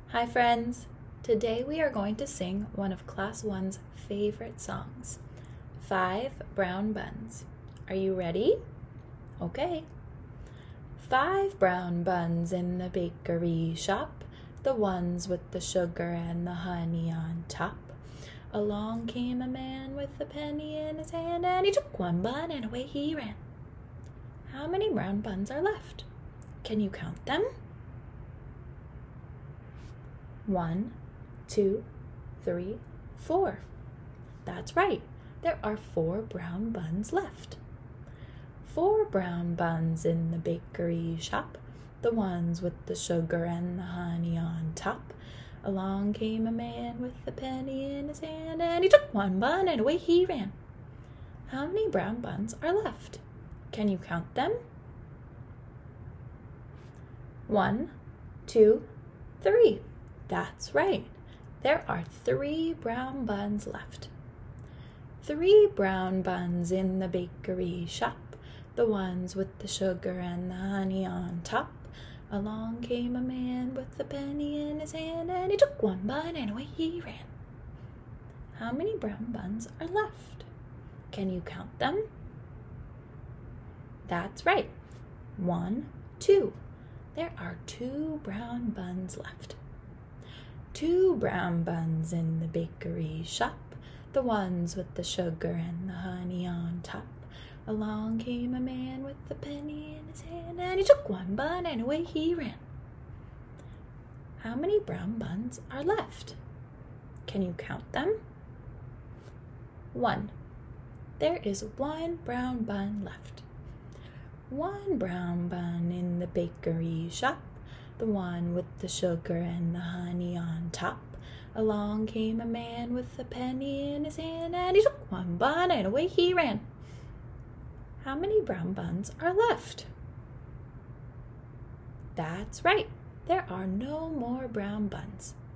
Hi friends! Today we are going to sing one of Class 1's favorite songs, 5 Brown Buns. Are you ready? Okay. 5 brown buns in the bakery shop, the ones with the sugar and the honey on top. Along came a man with a penny in his hand, and he took one bun and away he ran. How many brown buns are left? Can you count them? 1, 2, 3, 4. That's right. There are 4 brown buns left. 4 brown buns in the bakery shop, the ones with the sugar and the honey on top. Along came a man with a penny in his hand, and he took one bun and away he ran. How many brown buns are left? Can you count them? 1, 2, 3. That's right. There are 3 brown buns left. 3 brown buns in the bakery shop, the ones with the sugar and the honey on top. Along came a man with a penny in his hand, and he took one bun and away he ran. How many brown buns are left? Can you count them? That's right. 1, 2. There are 2 brown buns left. 2 brown buns in the bakery shop, the ones with the sugar and the honey on top. Along came a man with a penny in his hand, and he took one bun and away he ran. How many brown buns are left? Can you count them? 1. There is 1 brown bun left. 1 brown bun in the bakery shop, the one with the sugar and the honey on top. Along came a man with a penny in his hand, and he took one bun and away he ran. How many brown buns are left? That's right. There are no more brown buns.